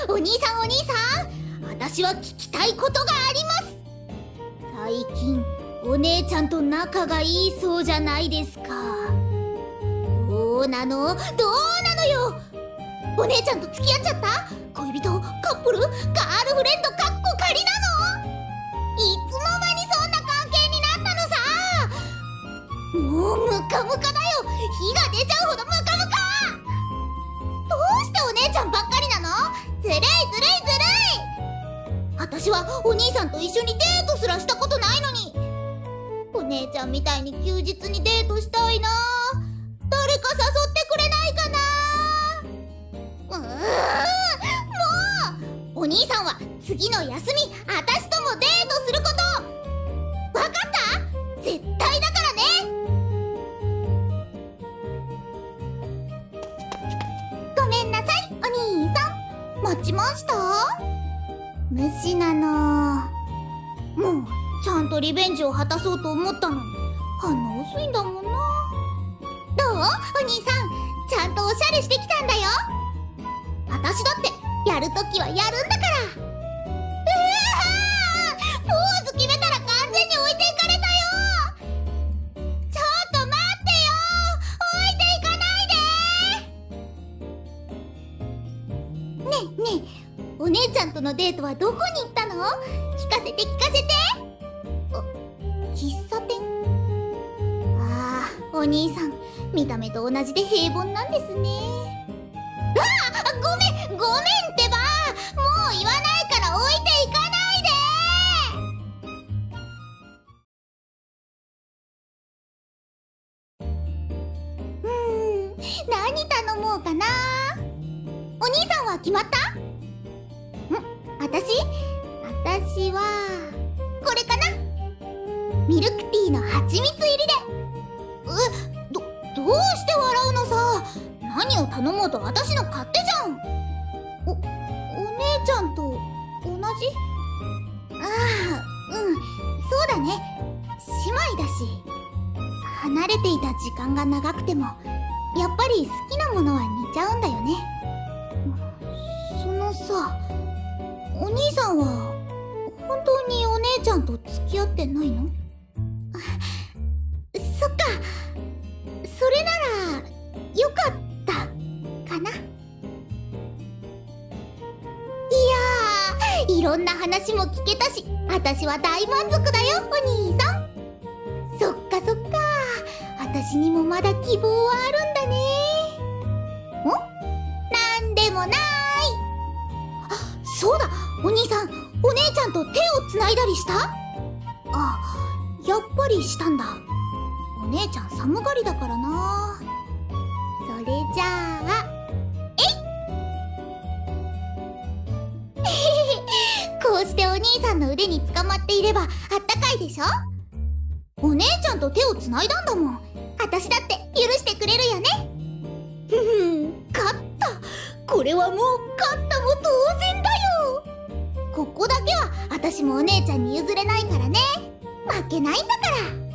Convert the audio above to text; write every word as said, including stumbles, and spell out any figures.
お兄さんお兄さん、私は聞きたいことがあります。最近お姉ちゃんと仲がいいそうじゃないですか。どうなのどうなのよ。お姉ちゃんと付き合っちゃった？恋人、カップル、ガールフレンドかっこ仮なの？いつの間にそんな関係になったのさ。もうムカムカだよ。火が出ちゃうほどムカムカ。どうしてお姉ちゃんばっかりなの？ずるいずるいずるい。私はお兄さんと一緒にデートすらしたことないのに。お姉ちゃんみたいに休日にデートしたいな。誰か誘ってくれないかな。うーん、もうお兄さんは次の休み私ともデートすること。わかった？絶対だからね。ごめんなさいお兄さん、待ちました？無視なの。もうちゃんとリベンジを果たそうと思ったのに反応薄いんだもんな。どう？お兄さん、ちゃんとおしゃれしてきたんだよ。私だってやるときはやるんだから。うわー、ポーズ決めたら完全に置いていかれたよ。ちょっと待ってよ、置いていかないで。ねえねえ、お姉ちゃんとのデートはどこに行ったの？聞かせて聞かせて。あ、喫茶店。ああ、お兄さん見た目と同じで平凡なんですね。ああ、ごめんごめんってば。もう言わないから置いていかないで。うーん、何頼もうかな。お兄さんは決まった？ん？あたし？あたしはこれかな。ミルクティーの蜂蜜入りで。え、ど、どうして笑うのさ。何を頼もうと私の勝手じゃん。お、お姉ちゃんと同じ？ああ、うん、そうだね。姉妹だし。離れていた時間が長くてもやっぱり好きなものは似ちゃうんだよね。そのさ、お兄さんは本当にお姉ちゃんと付き合ってないの？そっか、それならよかったかな。いやー、いろんな話も聞けたし私は大満足だよお兄さん。そっかそっか、私にもまだ希望はあるんだね。ん？なんでもない。あ、そうだ、お兄さんお姉ちゃんと手をつないだりした？あ、やっぱりしたんだ。お姉ちゃん寒がりだからな。それじゃあ、えいこうしてお兄さんの腕に捕まっていればあったかいでしょ。お姉ちゃんと手をつないだんだもん。私だって許してくれるよね。ふふん、勝った。これはもう勝ったも同然だよ。ここだけは私もお姉ちゃんに譲れないからね。負けないんだから。